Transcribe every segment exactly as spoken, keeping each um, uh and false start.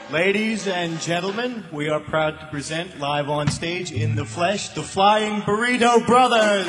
Ladies and gentlemen, we are proud to present live on stage in the flesh, the Flying Burrito Brothers.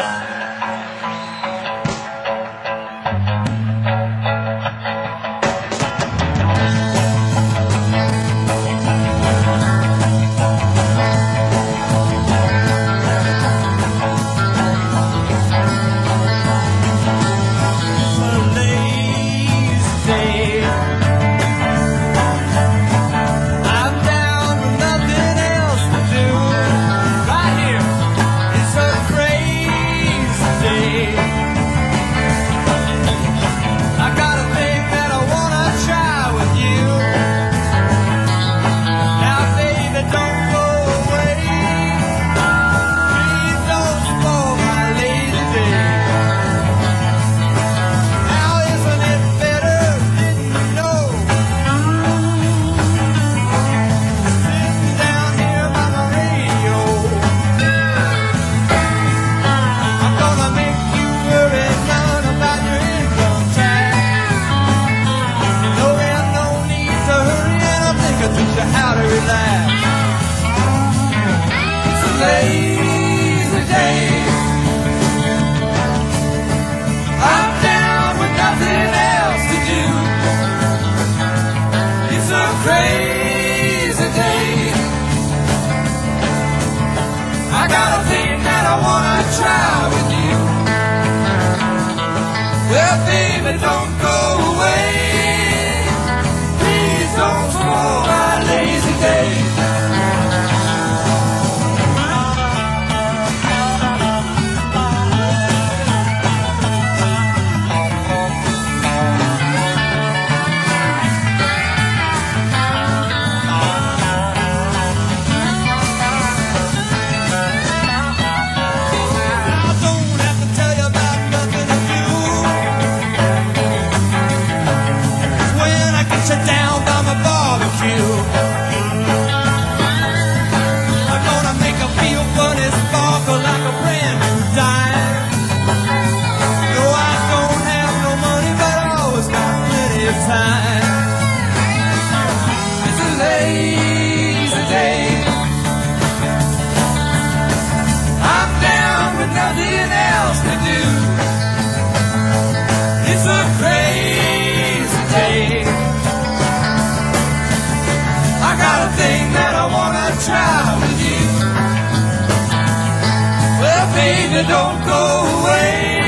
Don't go away.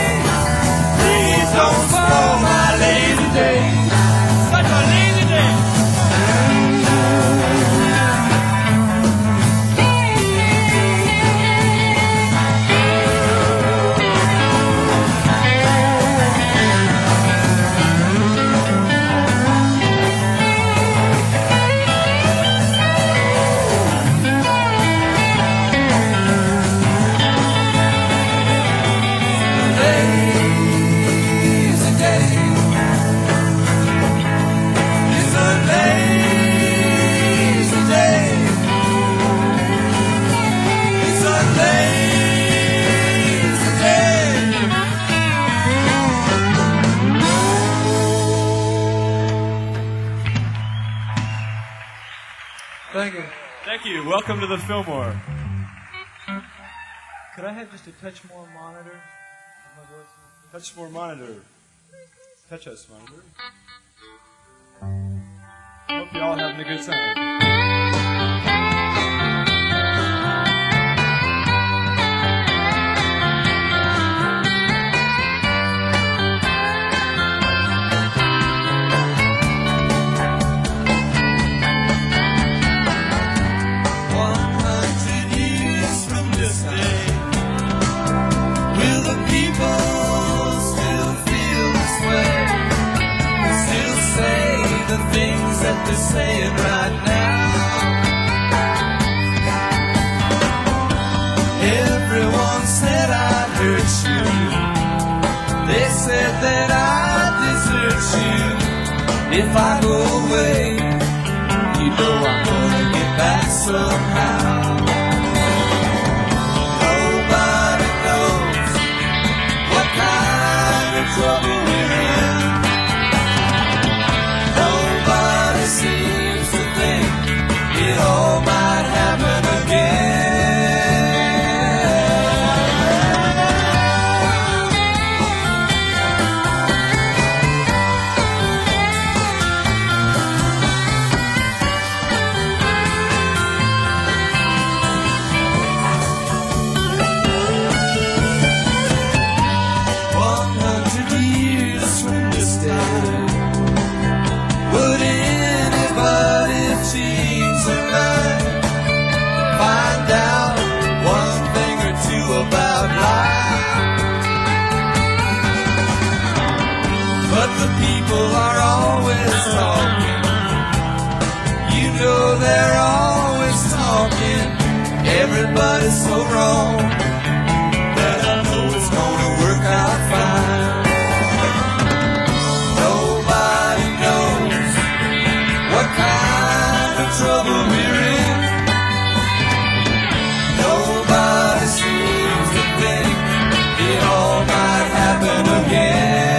Please don't spoil my lazy day. Such a lazy day. Thank you. Thank you. Welcome to the Fillmore. Could I have just a touch more monitor of my voice? Touch more monitor. Touch us, monitor. Hope you all having a good time. They're saying right now. Everyone said I'd hurt you. They said that I'd desert you. If I go away, you know I'm gonna get back somehow. Nobody knows what kind of trouble we're in. Nobody seems to think everybody's so wrong that I know it's gonna work out fine. Nobody knows what kind of trouble we're in. Nobody seems to think it all might happen again.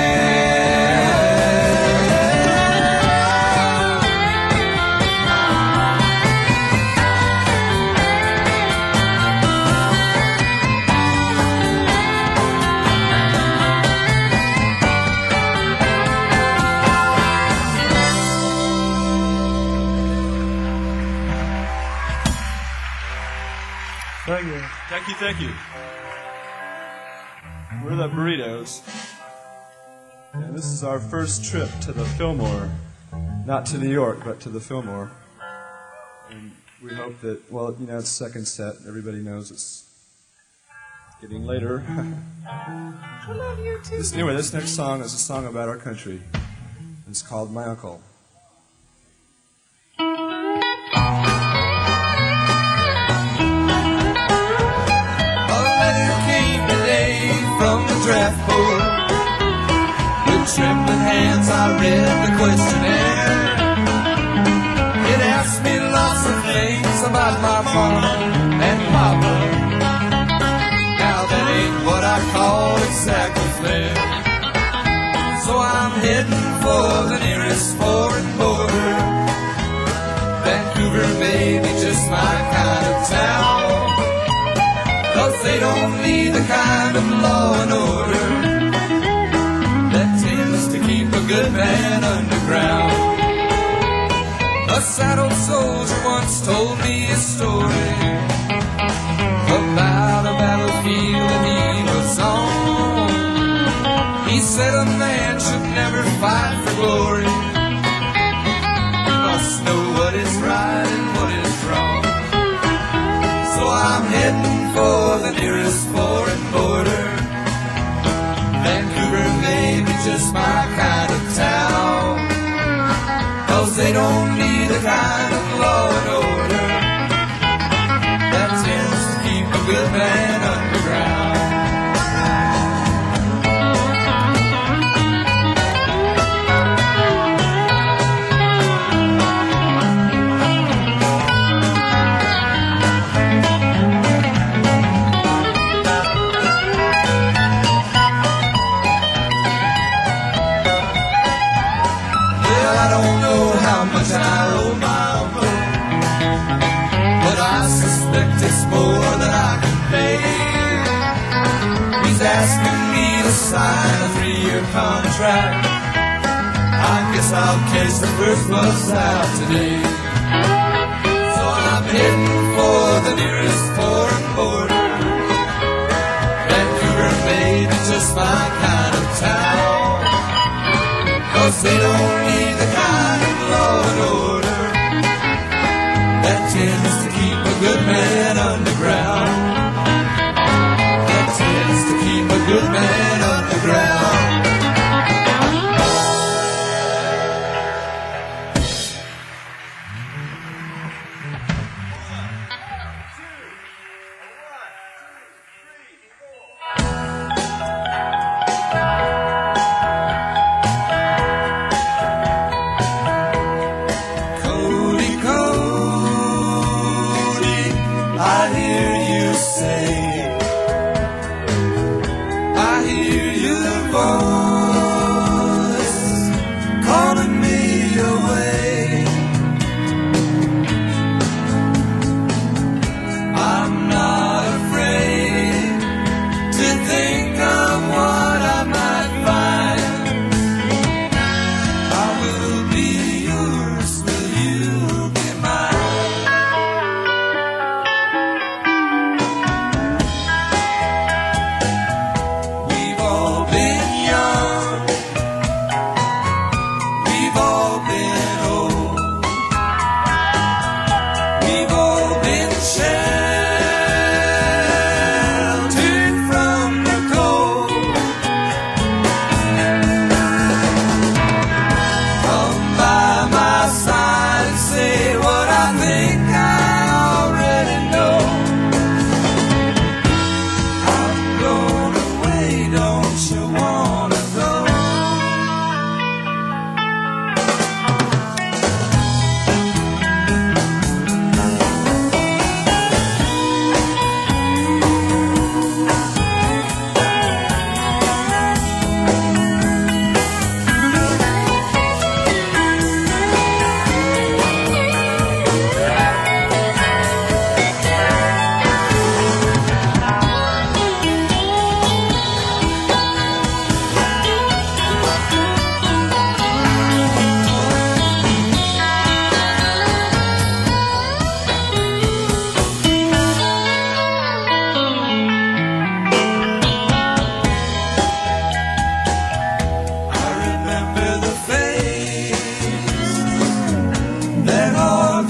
Thank you. Thank you, thank you. We're the Burritos, and this is our first trip to the Fillmore. Not to New York, but to the Fillmore. And we hope that, well, you know, it's second set. Everybody knows it's getting later. I love you too. This, anyway, this next song is a song about our country. It's called My Uncle. From the draft board, with trembling hands I read the questionnaire. It asked me lots of things about my mama and papa. Now that ain't what I call exactly fair. So I'm heading for the nearest foreign border. Vancouver may be just my kind of town, 'cause they don't need the kind of law and order that tends to keep a good man underground. A sad old soldier once told me a story about a battlefield that he was on. He said a man should never fight for glory. He must know what is right and what is wrong. So I'm heading for the nearest foreign border. Vancouver may be just my kind of town, 'cause they don't need the kind of law and order that tends to keep a good man underground. I owe my uncle, but I suspect it's more than I can pay. He's asking me to sign a three-year contract. I guess I'll catch the first bus out today. So I'm heading for the nearest foreign border. Vancouver may be just my kind of town, 'cause they don't need the kind of law and order that tends to keep a good man underground. That tends to keep a good man underground.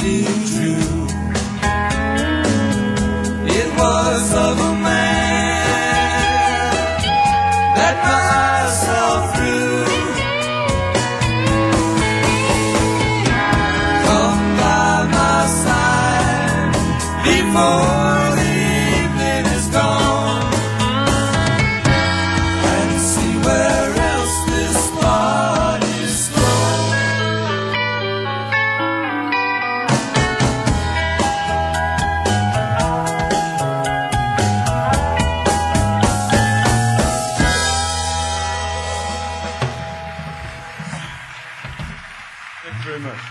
standing true. It was of a man that my eyes saw through. Come by my side before the evening is gone, and see where else this body's gone. Thank you very much.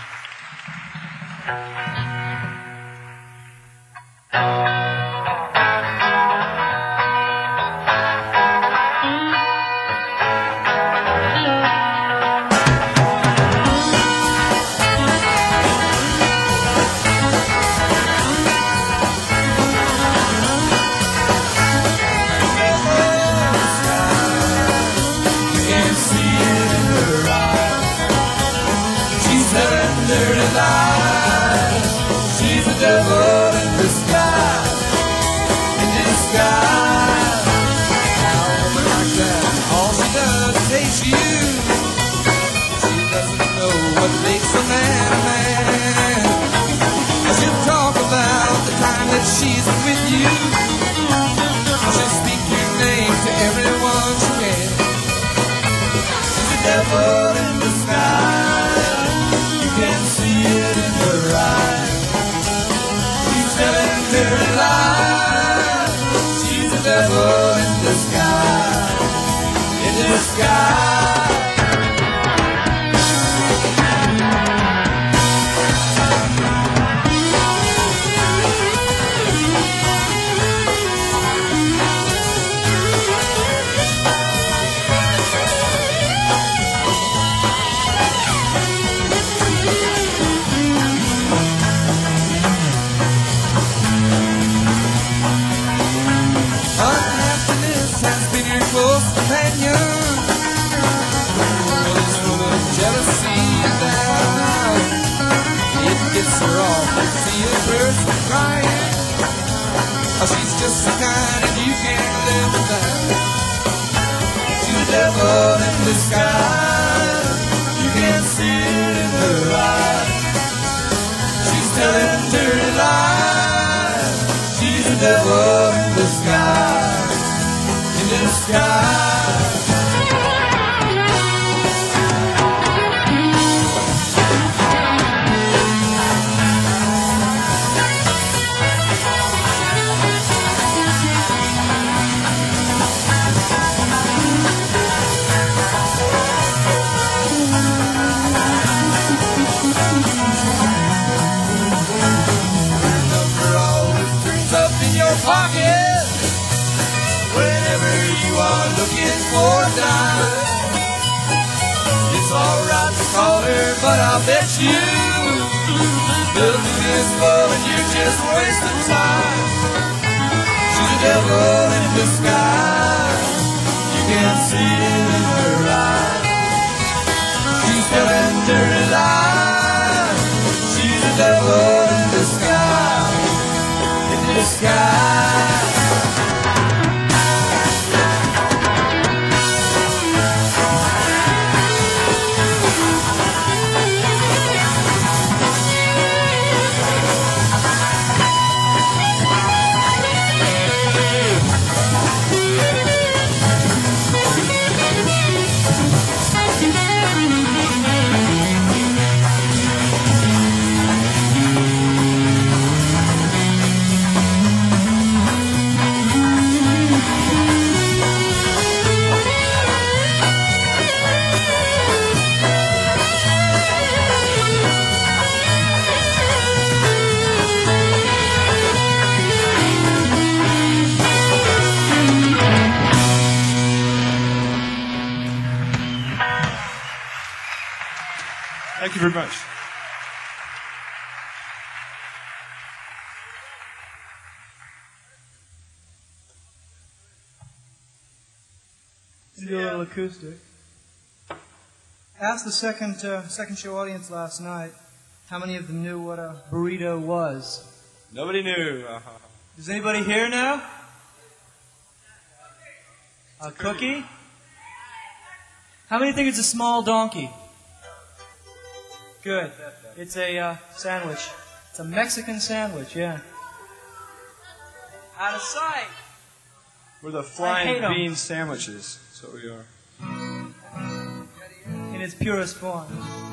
She's with you. She'll speak your name to everyone she can. She's a devil in disguise. You can see it in her eyes. She's telling dirty lies. She's a devil in disguise. In disguise. She's just the kind that you can't live without. She's a devil in disguise. You can see it in her eyes. She's telling dirty lies. She's a devil in disguise. In disguise. Pocket whenever you are looking for a dime. It's alright to call her, but I'll bet you the moon is full and you're just wasting time. She's a devil in disguise. You can see it in her eyes. She's telling dirty lies. She's a devil in disguise. In disguise. Thank you very much. Do a little acoustic. Asked the second uh, second show audience last night How many of them knew what a burrito was? Nobody knew. Uh-huh. Does anybody here know? A cookie? How many think it's a small donkey? Good. It's a uh, sandwich. It's a Mexican sandwich, yeah. Out of sight. We're the I hate flying 'em. bean sandwiches. That's what we are. In its purest form.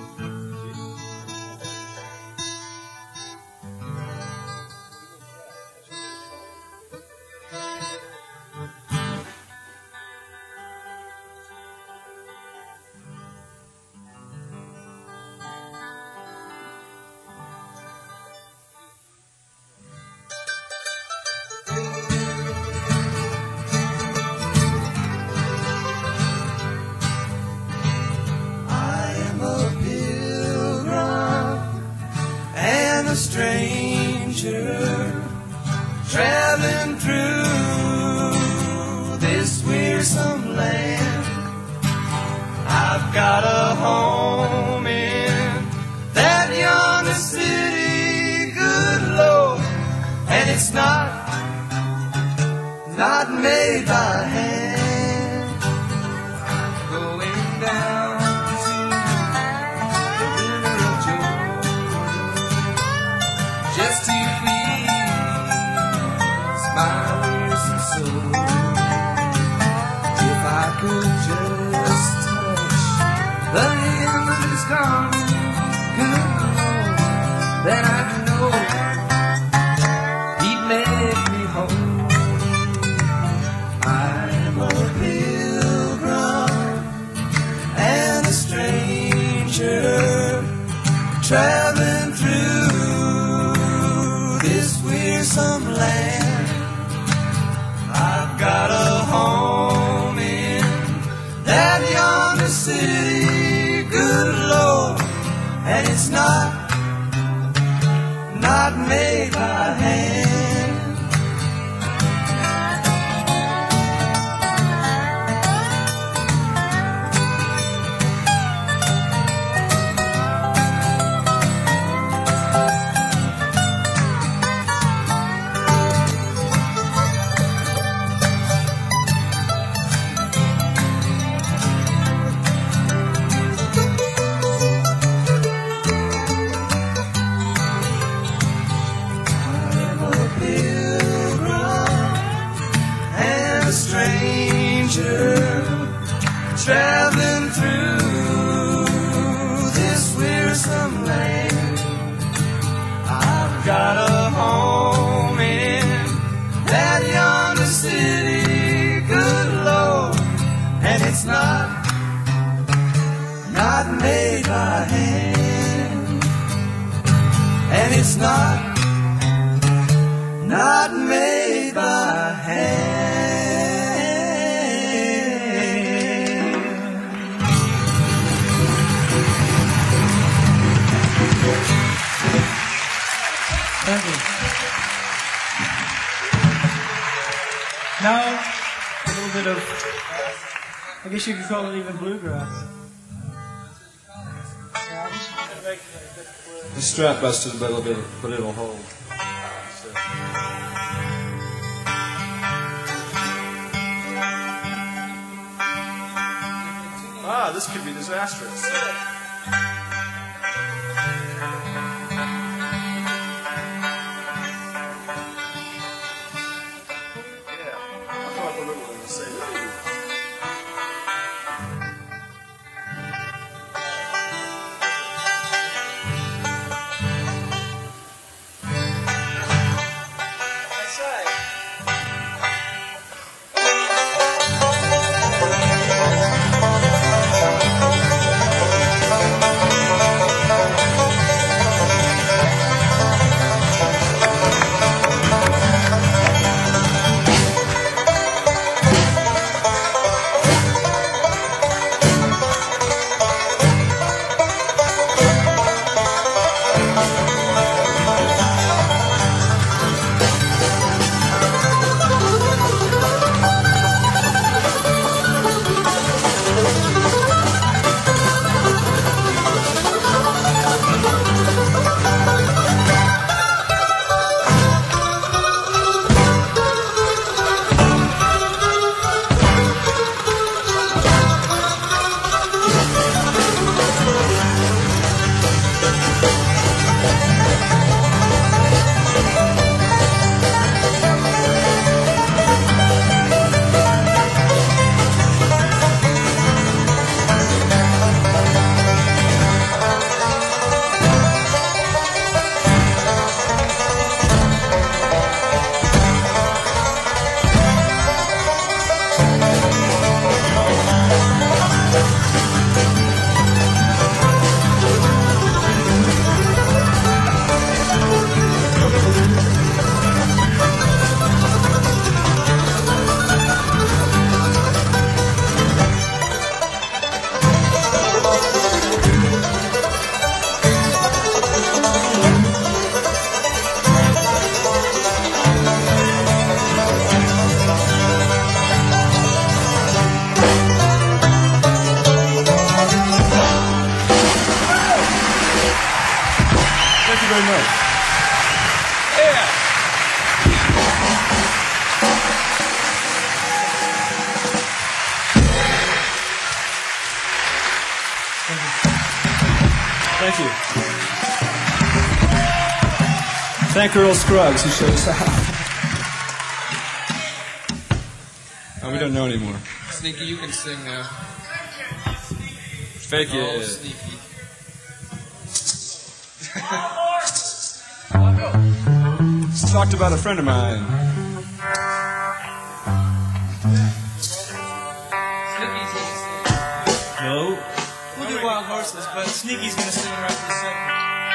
Stranger traveling through this wearisome land. I've got a home in that yonder city, good Lord, and it's not, not made by hand. Going down just to ease my wearisome soul. If I could just touch the hem of his garment, good Lord, then I know he'd make me whole. I'm a pilgrim and a stranger traveling through some land. I've got a home in that yonder city, good Lord, and it's not, not made by hand. Traveling through this wearisome land. I've got a home in that yonder city, good Lord, and it's not, not made by hand, and it's not, not made by hand. Thank you. Now, a little bit of, I guess you could call it even bluegrass. The strap busted a little bit, but it'll hold. So. Ah, this could be disastrous. Thank you very much. Yeah. Thank you. Thank Earl Scruggs who showed us out. Oh, we don't know anymore. Sneaky, you can sing now. Fake Oh, it. Sneaky. Just talked about a friend of mine. Sneaky's gonna sing. No. We'll do Wild Horses, but Sneaky's gonna sing right this second.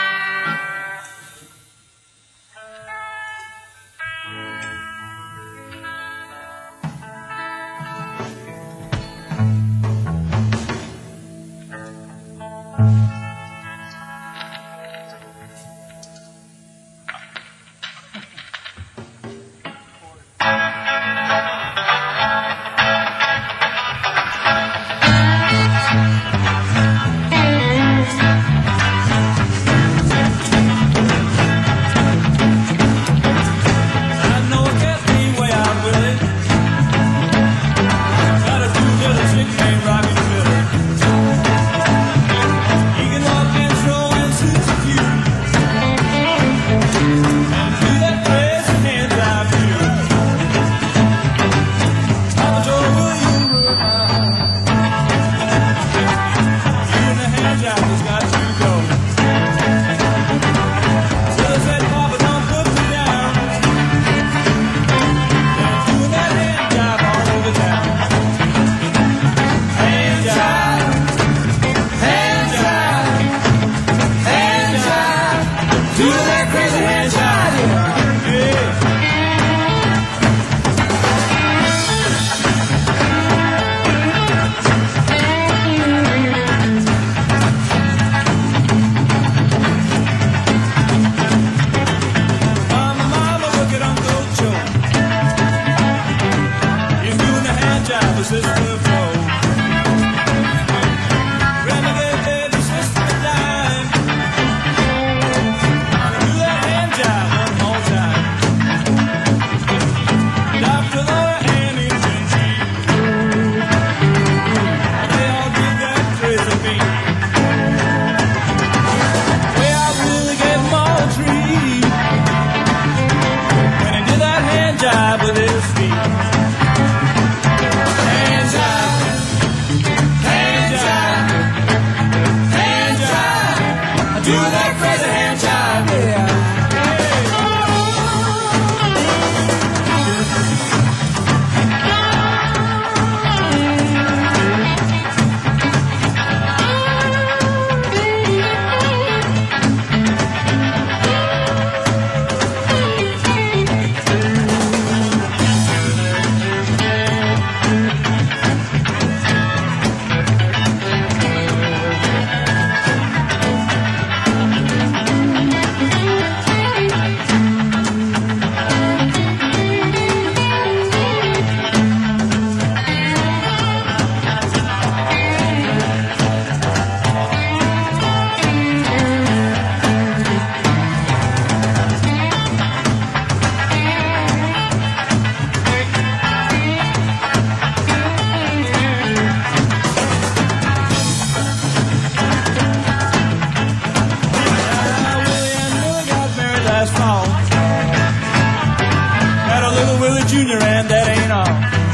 Junior, and that ain't all.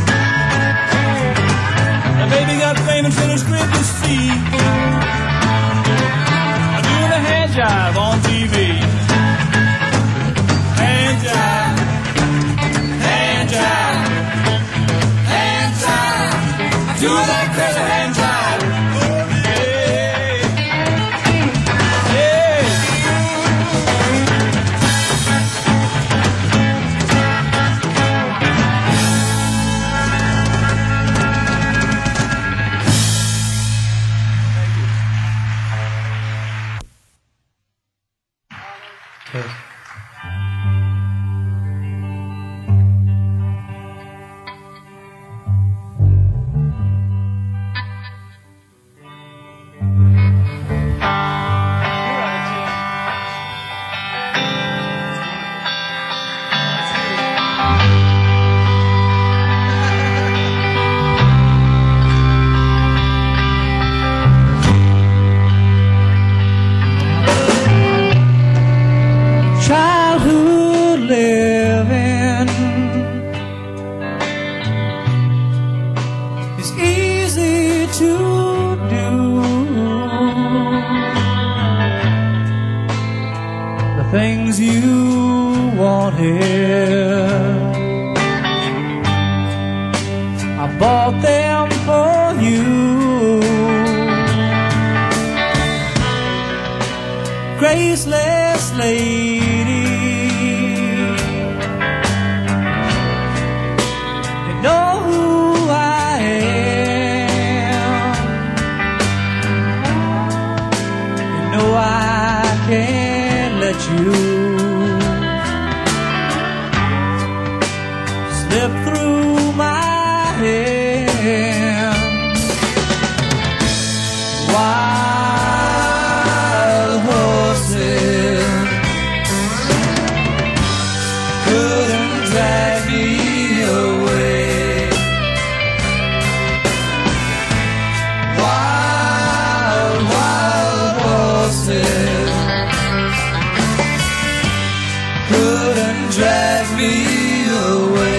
The baby got famous in his crib to see, doing a hand jive on T V. Hand jive, hand jive, hand jive, doing that crazy hand jive. things you wanted. I bought them for you. Graceless lady, you know who I am. You know I can't let you slip through my hands. Wild horses couldn't drag me away. Wild, wild horses couldn't drag me away.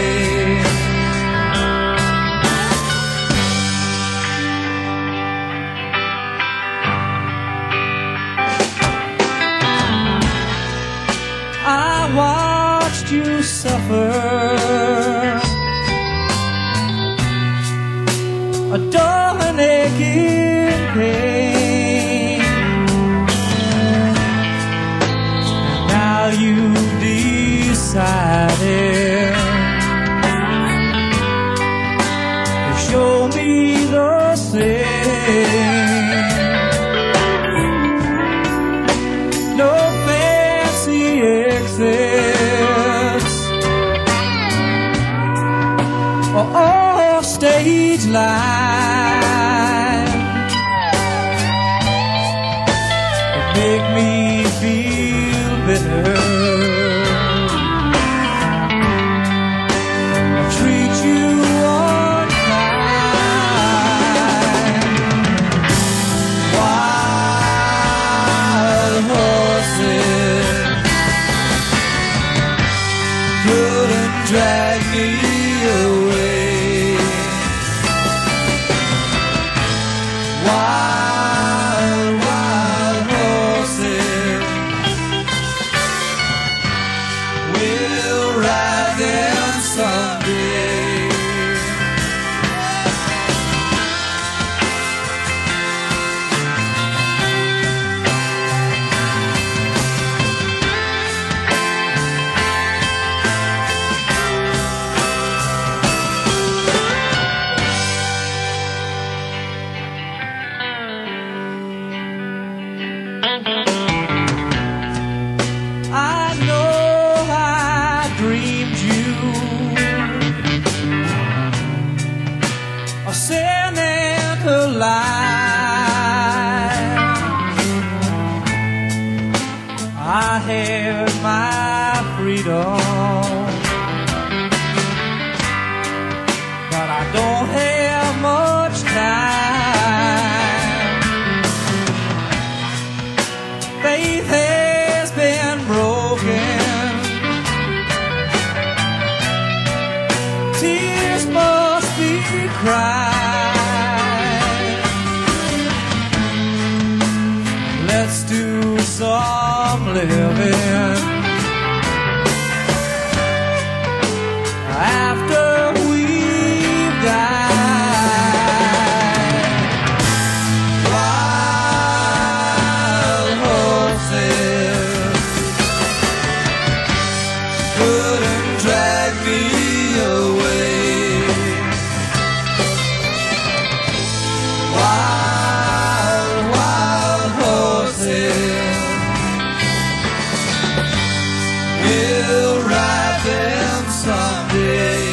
I watched you suffer, a dull and aching pain. Now you've decided to show me the same. No fancy exits or off stage line that make me feel bitter. I treat you unkind. Wild horses couldn't drag me away. Wild, wild horses, we'll ride them someday. I know I dreamed you a sentimental life. I had my freedom, but I don't have much time. Faith has been broken, tears must be cried. Let's do some living after we've died. Wild horses couldn't drag me away. Wild, wild horses, we'll ride them someday.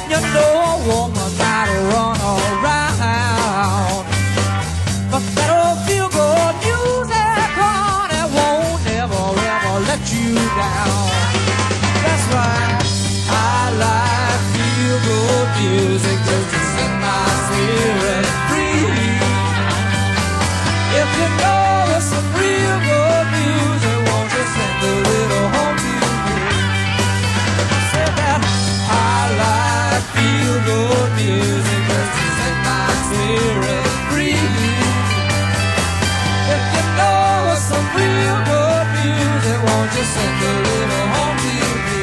you know a woman gotta run around. But that old feel good music, honey, won't never ever let you down. That's right, I like feel good music just to set my spirit free. If you know there's some real good music, won't you send a little home to me? I said that I like feel good music just to set my spirit free. If you know there's some real good music, won't you send a little home to me?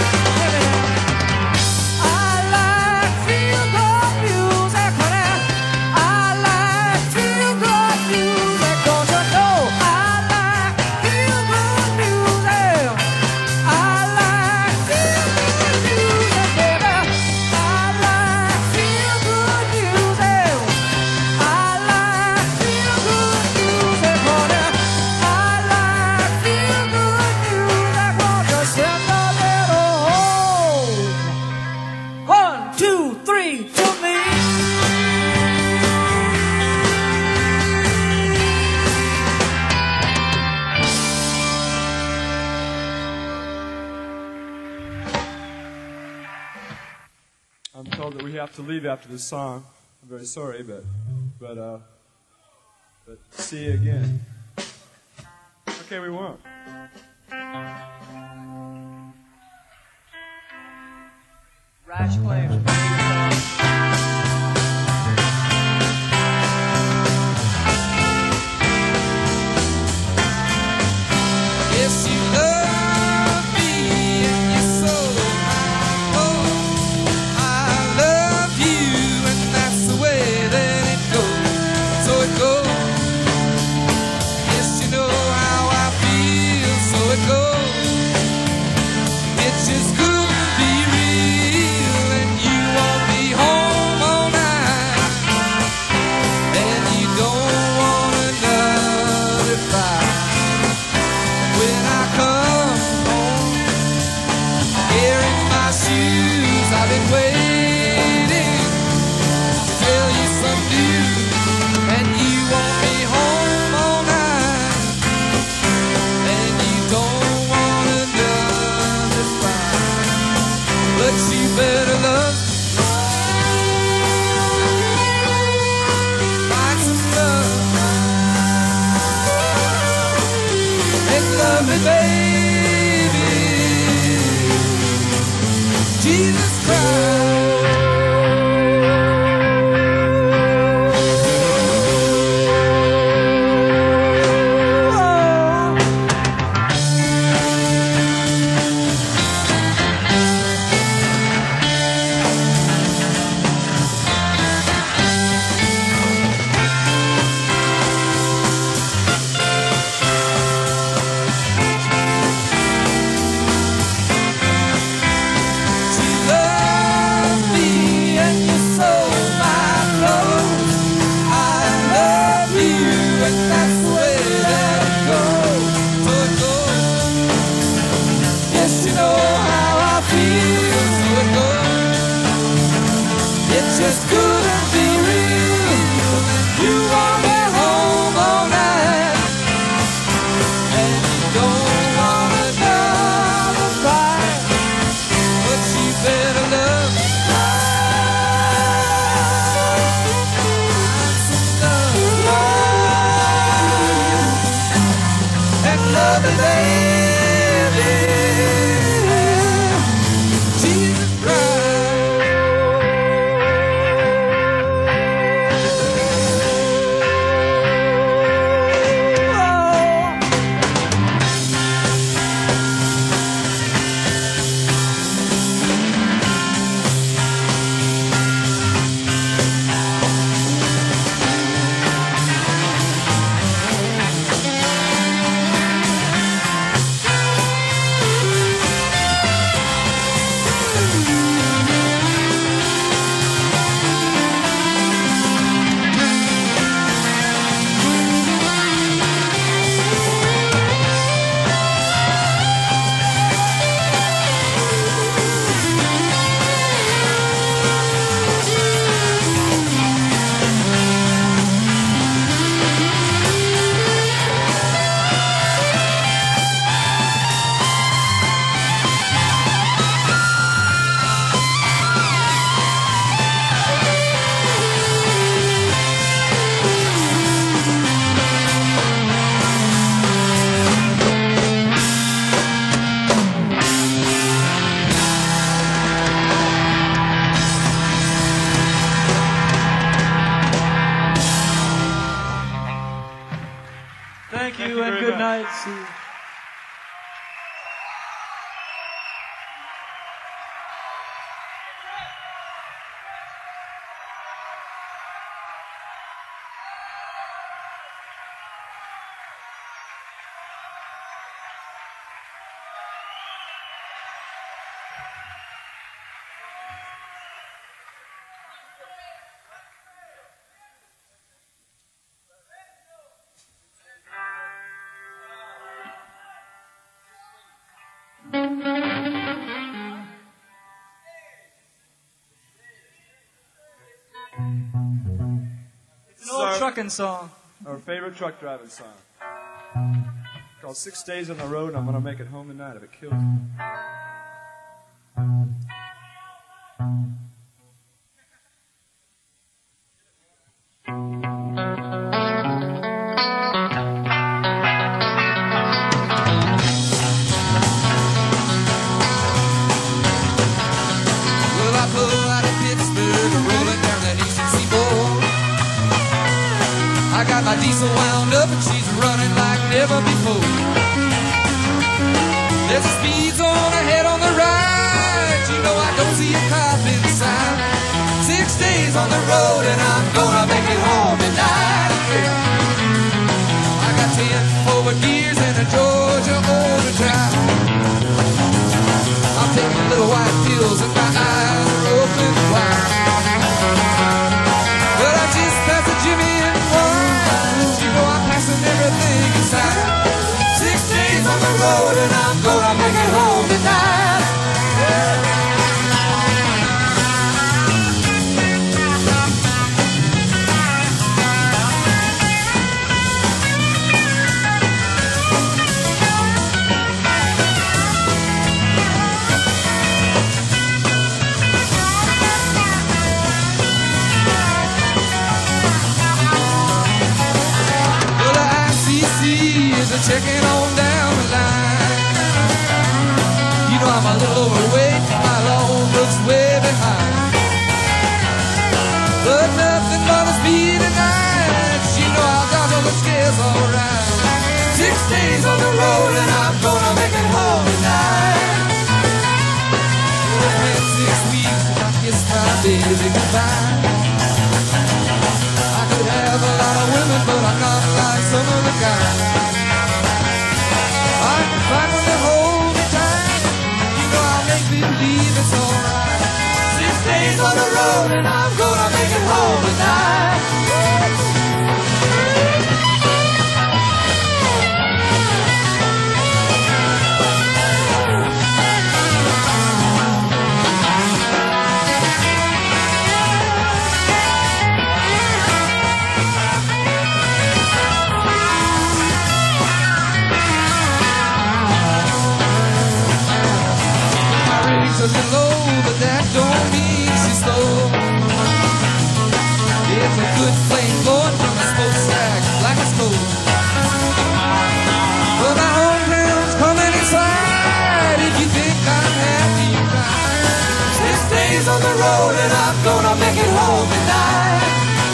I like feel good music, honey. I like feel good music. Don't you know I like feel good music? I like feel good music, baby. I like feel good music. I like feel good music, honey. I like feel good music. Won't you send a little home? One, two, three, to me. I'm told that we have to leave after this song. I'm very sorry, but but uh, but see you again. Okay, we won't. Rash claims. Yes, you love me and you sold my love. I love you and that's the way that it goes. So it goes. Yes, you know how I feel. So it goes. It's just good to be real and you won't be home all night. And you don't want another fight. When I come home, here in my shoes, I've been waiting to tell you some news, and you want me home all night, and you don't want another fight, but you better love me. Find some love. And love me, baby. Jesus Christ. Just couldn't be real. You want me home all night, and you don't want another fight, but you better love me. And love me, baby. Jesus Christ. you, you and very good much. night. See you. It's an old our- trucking song. Our favorite truck driving song. Called Six Days on the Road, and I'm going to make it home tonight if it kills me. Well, I flew out of Pittsburgh, rolling down that eastern seaboard. I got my diesel wound up and she's running like never before. There's a speed zone ahead on the right. You know I don't see a cop inside. Six days on the road and I'm gonna make it home tonight. I got ten forward gears and a Georgia overdrive. I'm taking little white pills and my eyes are open wide. But I just passed a Jimmy and wine. You know I'm passing everything inside. Six days on the road and I'm gonna make it home tonight. Well, the I C C is a checking on down the line. You know I'm a little overweight, my long looks way behind. But nothing bothers me tonight. You know I'll dodge all the scares alright. Six days on the road and I'm gonna make it home tonight. It's been six weeks and I kiss my baby goodbye. I could have a lot of women, but I'm not like some of the guys. I can find one that hold me tight. You know I'll make me believe it's alright. Six days on the road and I'm gonna make it home tonight. My rating's a little low, but that don't mean she's slow. It's a good flame blowing from the smokestack, black as coal. But my hometown's coming inside. If you think I'm happy, you're right. Six days on the road and I'm gonna make it home tonight.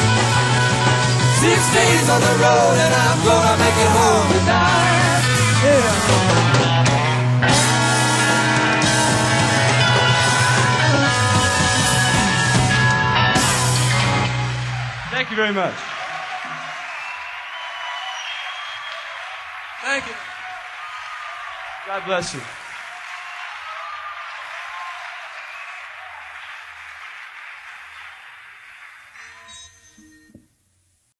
Six days on the road and I'm gonna make it home tonight. Yeah. Thank you very much. Thank you. God bless you.